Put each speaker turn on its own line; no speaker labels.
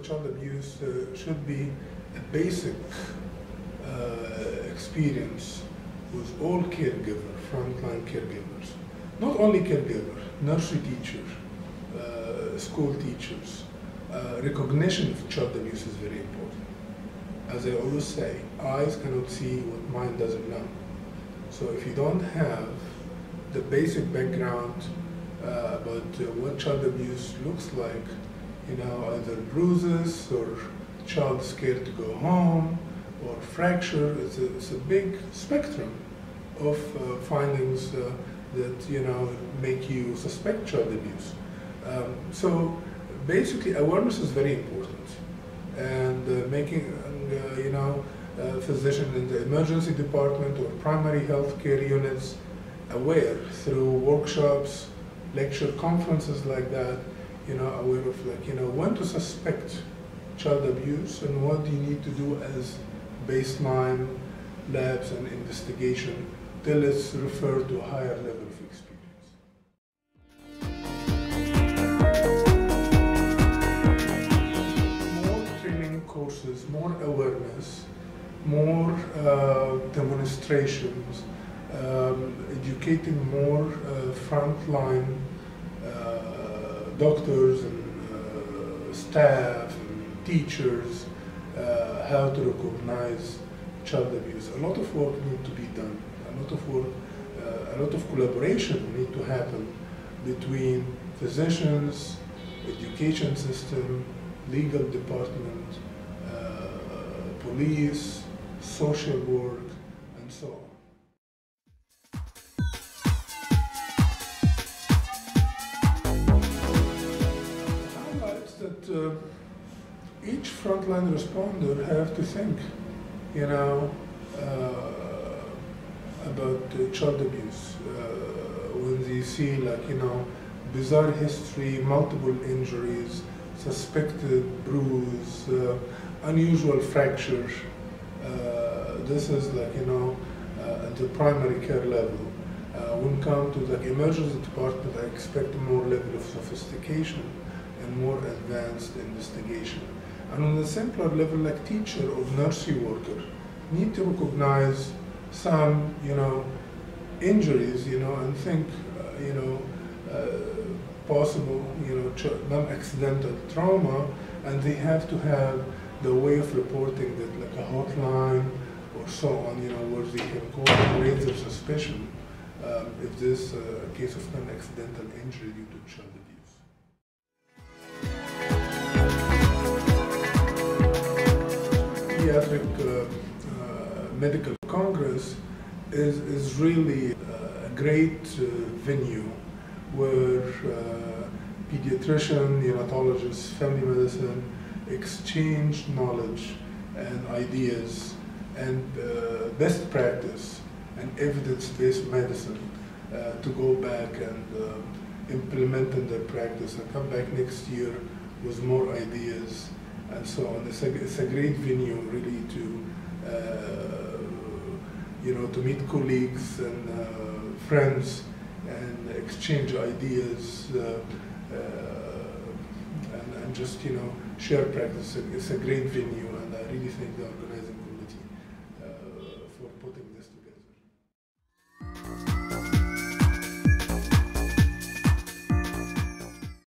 child abuse should be a basic experience with all caregivers, frontline caregivers. Not only caregiver, nursery teacher, school teachers. Recognition of child abuse is very important. As I always say, eyes cannot see what mind doesn't know. So if you don't have the basic background about what child abuse looks like, either bruises or child scared to go home or fracture, it's a big spectrum of findings that make you suspect child abuse. So basically awareness is very important, and making physicians in the emergency department or primary health care units aware through workshops, lecture conferences like that, aware of when to suspect child abuse and what do you need to do as baseline labs and investigation till it's referred to a higher level of experience. More training courses, more awareness, more demonstrations, educating more frontline doctors and staff and teachers how to recognize child abuse. A lot of work needs to be done. A lot of collaboration need to happen between physicians, education system, legal department, police, social work, and so on. Highlights that each frontline responder have to think, about child abuse. When they see bizarre history, multiple injuries, suspected bruise, unusual fracture, this is at the primary care level. When come to the emergency department, I expect more level of sophistication and more advanced investigation. And on the simpler level, like teacher or nursery worker, need to recognize some, injuries, and think, possible, non-accidental trauma, and they have to have the way of reporting that, like a hotline or so on, where they can call and raise their suspicion if this a case of non-accidental injury due to child abuse. Pediatric Medical Congress is really a great venue where pediatrician, neonatologists, family medicine exchange knowledge and ideas and best practice and evidence-based medicine to go back and implement in their practice and come back next year with more ideas and so on. It's a great venue really to to meet colleagues and friends and exchange ideas and just share practice. It's a great venue, and I really think the organizing